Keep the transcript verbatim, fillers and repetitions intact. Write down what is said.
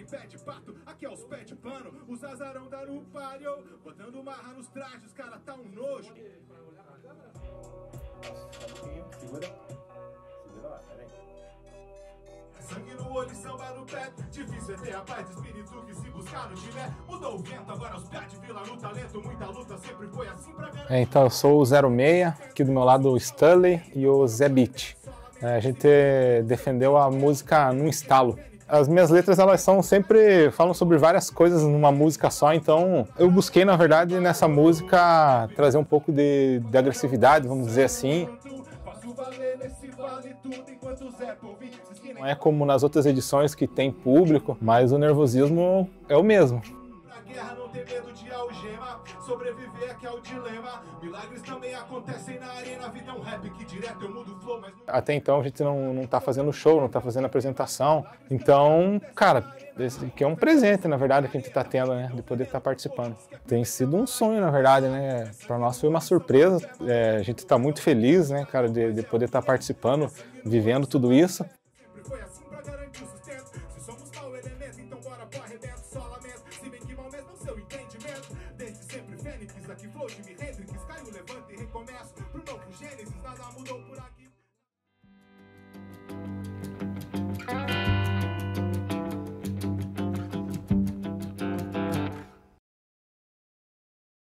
em pé de pato, aqui é os pé de pano. Os azarão da no pariu, botando marra nos trajes, os cara tá um nojo. Segura. Segura lá, peraí. Sangue no olho e samba no pé. Difícil é ter a paz de espírito que se buscar no tiver. Mudou o vento, agora os pé de vila no talento. Muita luta sempre foi assim pra garantir. É, então eu sou o zero seis, aqui do meu lado o Stanley e o Zé Beat. É, a gente defendeu a música num estalo. As minhas letras, elas são sempre, falam sobre várias coisas numa música só, então eu busquei, na verdade, nessa música trazer um pouco de, de agressividade, vamos dizer assim. Não é como nas outras edições que tem público, mas o nervosismo é o mesmo. Sobreviver é que é o dilema. Milagres também acontecem na arena. A vida é um rap que direto eu mudo o flow, mas... Até então a gente não, não tá fazendo show, não tá fazendo apresentação. Então, cara, esse aqui é um presente, na verdade, que a gente tá tendo, né? De poder estar participando. Tem sido um sonho, na verdade, né? Para nós foi uma surpresa. É, a gente tá muito feliz, né, cara, de, de poder estar participando, vivendo tudo isso.